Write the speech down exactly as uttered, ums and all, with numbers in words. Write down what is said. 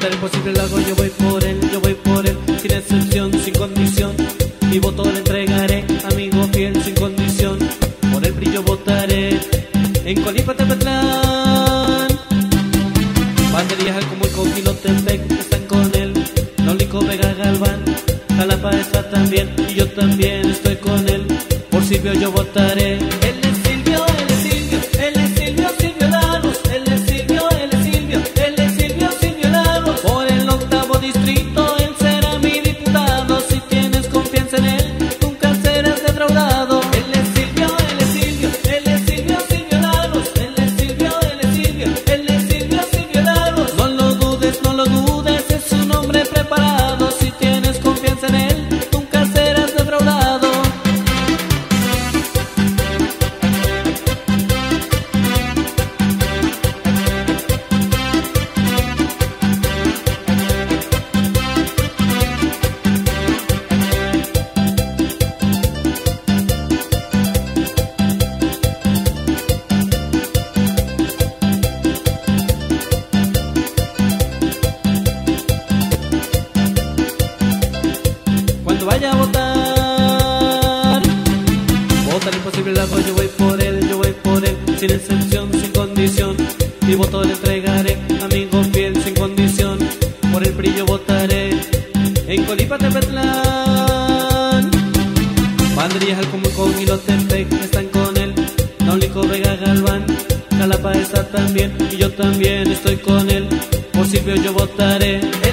Votar imposible lo hago, yo voy por él, yo voy por él, sin excepción, sin condición. Mi voto le entregaré, amigo fiel, sin condición. Por el brillo votaré, en Colima, Tepetlán. Banderías, Alcomulco, Quilotepec, están con él. Naulico, Vega, Galván, Jalapa está también, y yo también estoy con él. Por Silvio yo votaré. Él es Silvio, él es Silvio, él es Silvio, Silvio Lagos. Él es Silvio, él es Silvio, él es Silvio, Silvio Lagos. Por el octavo distrito él será mi diputado. Si tienes confianza en él, nunca serás defraudado. Él es Silvio, él es Silvio, él es Silvio, Silvio Lagos. Él es Silvio, él es Silvio, él es Silvio, Silvio Lagos. No lo dudes, no lo dudes, es un hombre preparado. Si tienes confianza en él, nunca serás defraudado. Cuando vaya a votar, votar imposible lo hago, yo voy por él, yo voy por él, sin excepción, sin condición. Mi voto le entregaré, amigo fiel, sin condición. Por el brillo votaré, en Colima, Tepetlán. Banderías, Alcomulco, Quilotepec, están con él. Naulico, Vega, Galván, Jalapa está también, y yo también estoy con él. Por Silvio yo votaré.